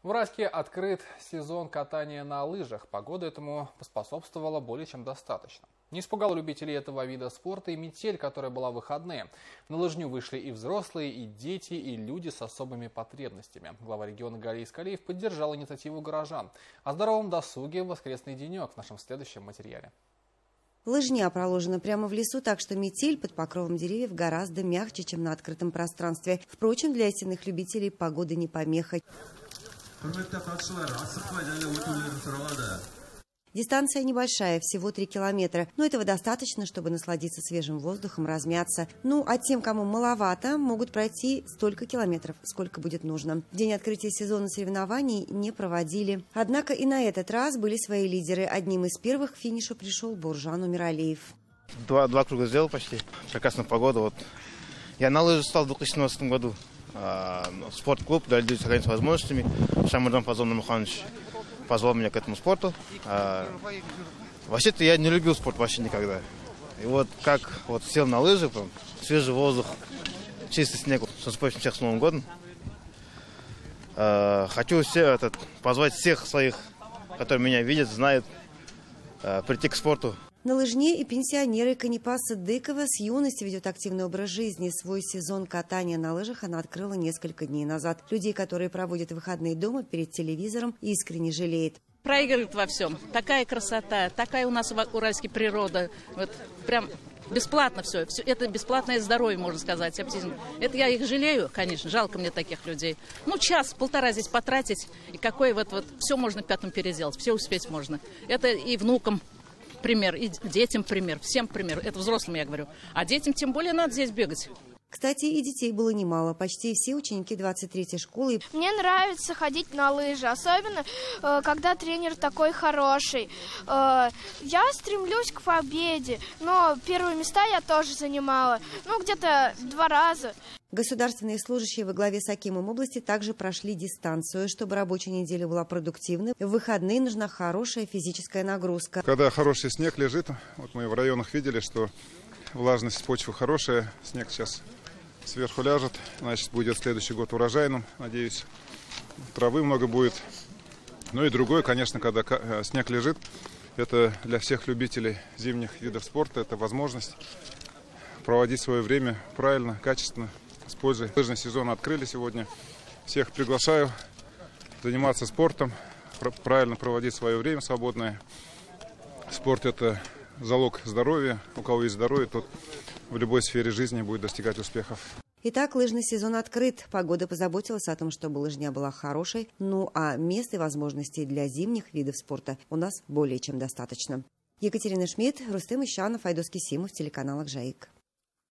В Уральске открыт сезон катания на лыжах. Погода этому поспособствовала более чем достаточно. Не испугала любителей этого вида спорта и метель, которая была в выходные. На лыжню вышли и взрослые, и дети, и люди с особыми потребностями. Глава региона Галий Искалиев поддержал инициативу горожан. О здоровом досуге в воскресный денек в нашем следующем материале. Лыжня проложена прямо в лесу, так что метель под покровом деревьев гораздо мягче, чем на открытом пространстве. Впрочем, для истинных любителей погода не помеха. Дистанция небольшая, всего 3 километра, но этого достаточно, чтобы насладиться свежим воздухом, размяться. Ну, а тем, кому маловато, могут пройти столько километров, сколько будет нужно. В день открытия сезона соревнований не проводили. Однако и на этот раз были свои лидеры. Одним из первых к финишу пришел Буржан Умиралиев. Два круга сделал почти. Прекрасная погода. Вот. Я на лыжи стал в 2017 году. Спортклуб «Дальдюсь» с возможностями. Шамурдан Фазон Муханович позвал меня к этому спорту. Вообще-то я не любил спорт вообще никогда. И вот как вот сел на лыжи, свежий воздух, чистый снег, с наступающим всех с Новым годом. Хочу позвать всех своих, которые меня видят, знают, прийти к спорту. На лыжне и пенсионеры Канипа Садыкова с юности ведет активный образ жизни. Свой сезон катания на лыжах она открыла несколько дней назад. Людей, которые проводят выходные дома перед телевизором, искренне жалеет. Проигрывает во всем. Такая красота, такая у нас в Уральске природа. Вот прям бесплатно все. Это бесплатное здоровье, можно сказать. Это я их жалею, конечно, жалко мне таких людей. Ну, час-полтора здесь потратить, и какой вот все можно пятым переделать, все успеть можно. Это и внукам пример, и детям пример, всем пример. Это взрослым я говорю. А детям тем более надо здесь бегать. Кстати, и детей было немало. Почти все ученики 23-й школы. Мне нравится ходить на лыжи, особенно когда тренер такой хороший. Я стремлюсь к победе, но первые места я тоже занимала. Где-то 2 раза. Государственные служащие во главе с акимом области также прошли дистанцию. Чтобы рабочая неделя была продуктивной, в выходные нужна хорошая физическая нагрузка. Когда хороший снег лежит, вот мы в районах видели, что влажность почвы хорошая, снег сейчас сверху ляжет, значит, будет следующий год урожайным, надеюсь. Травы много будет. Ну и другое, конечно, когда снег лежит, это для всех любителей зимних видов спорта, это возможность проводить свое время правильно, качественно, с пользой. Лыжный сезон открыли сегодня. Всех приглашаю заниматься спортом, правильно проводить свое время свободное. Спорт – это залог здоровья. У кого есть здоровье, тот в любой сфере жизни будет достигать успехов. Итак, лыжный сезон открыт. Погода позаботилась о том, чтобы лыжня была хорошей. Ну а мест и возможностей для зимних видов спорта у нас более чем достаточно. Екатерина Шмидт, Рустем Ищанов, Айдос Кисимов, телеканал «Акжаик».